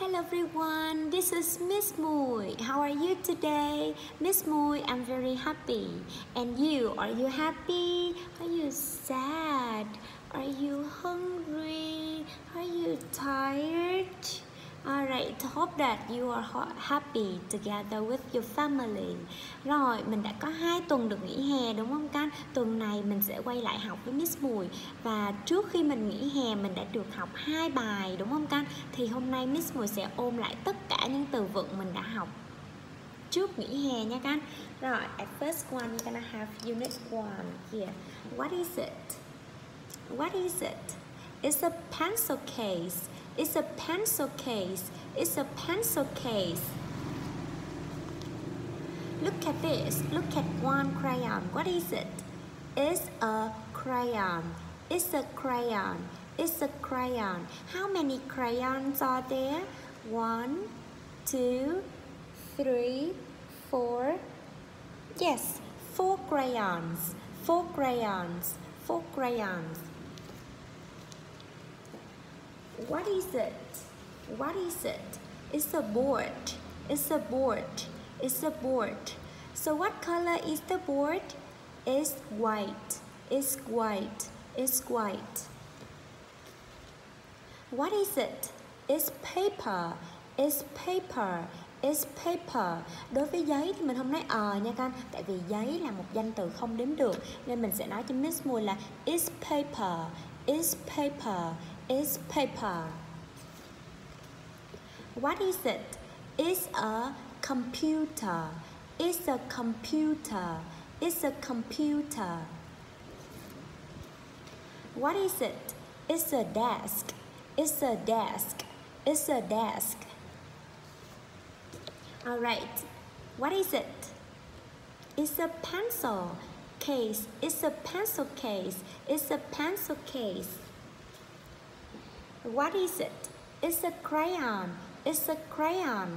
Hello everyone, this is Miss Mui. How are you today? Miss Mui, I'm very happy. And you, are you happy? Are you sad? Are you hungry? Are you tired? Alright, hope that you are happy together with your family. Rồi, mình đã có 2 tuần được nghỉ hè đúng không các? Tuần này mình sẽ quay lại học với Miss Mùi. Và trước khi mình nghỉ hè mình đã được học 2 bài đúng không các? Thì hôm nay Miss Mùi sẽ ôm lại tất cả những từ vựng mình đã học trước nghỉ hè nha các. Rồi, at first one you're gonna have unit 1 here. What is it? What is it? It's a pencil case. It's a pencil case. It's a pencil case. Look at this. Look at one crayon. What is it? It's a crayon. It's a crayon. It's a crayon. How many crayons are there? 1, 2, 3, 4. Yes, 4 crayons. 4 crayons. 4 crayons. What is it? What is it? It's a board. It's a board. It's a board. So what color is the board? It's white. It's white. It's white. What is it? It's paper. It's paper. It's paper. Đối với giấy thì mình không nói nha con, tại vì giấy là một danh từ không đếm được nên mình sẽ nói cho Miss Mùi là it's paper. It's paper. It's paper. What is it? It's a computer. It's a computer. It's a computer. What is it? It's a desk. It's a desk. It's a desk. All right. What is it? It's a pencil case. It's a pencil case. It's a pencil case. What is it? It's a crayon. It's a crayon.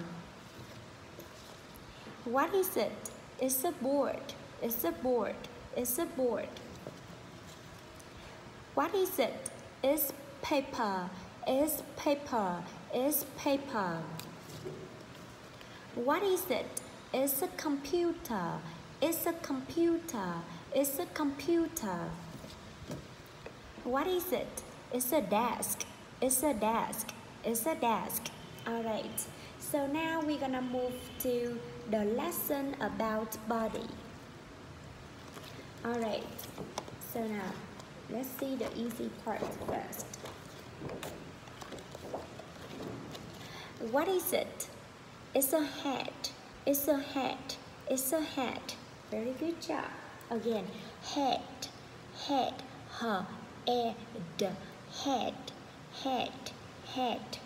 What is it? It's a board. It's a board. It's a board. What is it? It's paper. It's paper. It's paper. What is it? It's a computer. It's a computer. It's a computer. What is it? It's a desk. It's a desk. It's a desk. Alright. So now we're gonna move to the lesson about body. Alright. So now let's see the easy part first. What is it? It's a head. It's a head. It's a head. Very good job. Again, head. Head. Head. Head. Head. Head.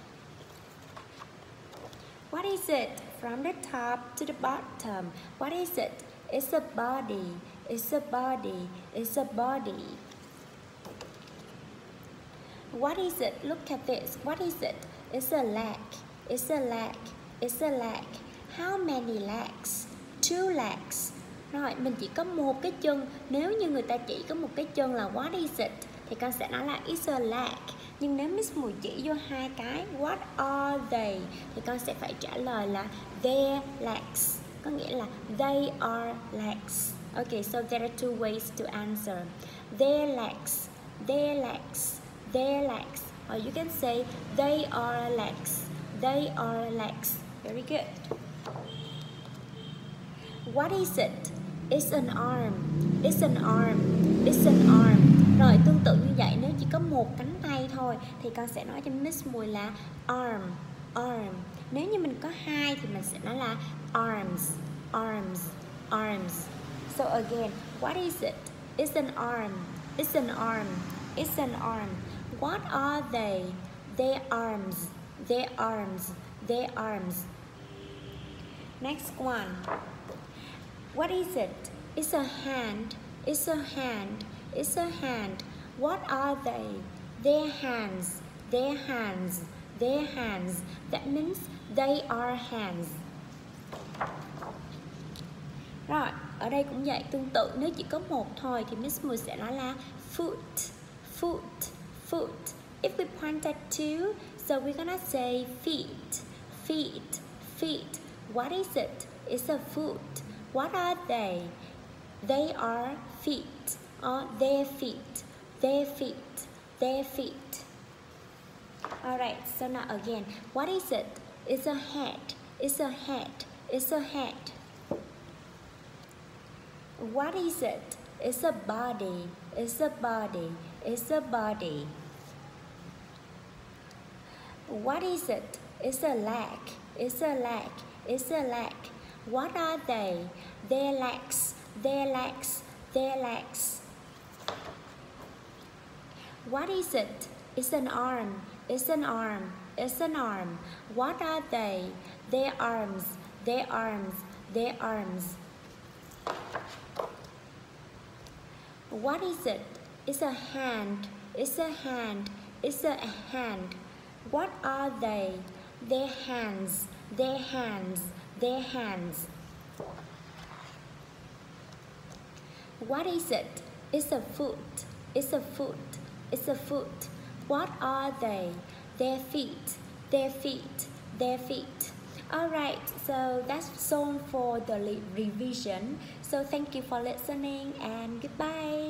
What is it? From the top to the bottom. What is it? It's a body. It's a body. It's a body. What is it? Look at this. What is it? It's a leg. It's a leg. It's a leg. How many legs? 2 legs. Rồi, mình chỉ có một cái chân. Nếu như người ta chỉ có một cái chân là what is it? Thì con sẽ nói là it's a leg. Nhưng nếu Miss Mùi chỉ vô 2 cái what are they thì con sẽ phải trả lời là their legs. Có nghĩa là they are legs. Okay, so there are 2 ways to answer. Their legs. Their legs. Their legs. Or you can say they are legs. They are legs. Very good. What is it? It's an arm. It's an arm. It's an arm. Rồi tương tự như vậy, nếu chỉ có một cánh tay thôi thì con sẽ nói cho Miss Mùi là arm. Arm. Nếu như mình có 2 thì mình sẽ nói là arms. Arms. Arms. So again, what is it? It's an arm. It's an arm. It's an arm. What are they? Their arms. Their arms. Their arms. Next one. What is it? It's a hand. It's a hand. It's a hand. What are they? Their hands. Their hands. Their hands. That means they are hands. Rồi, ở đây cũng vậy, tương tự nếu chỉ có một thôi thì Miss Mùi sẽ nói là foot. Foot. Foot. If we point at 2, so we're gonna say feet. feet, feet. What is it? It's a foot. What are they? They are feet, or their feet, their feet, their feet. Alright, so now again, what is it? It's a head, it's a head, it's a head. What is it? It's a body, it's a body, it's a body. What is it? It's a leg, it's a leg, it's a leg. What are they? Their legs, their legs, their legs. What is it? It's an arm, it's an arm, it's an arm. What are they? Their arms, their arms, their arms. What is it? It's a hand, it's a hand, it's a hand. What are they? Their hands, their hands, their hands. What is it? It's a foot, it's a foot, it's a foot. What are they? Their feet, their feet, their feet. Alright, so that's all for the revision. So thank you for listening and goodbye.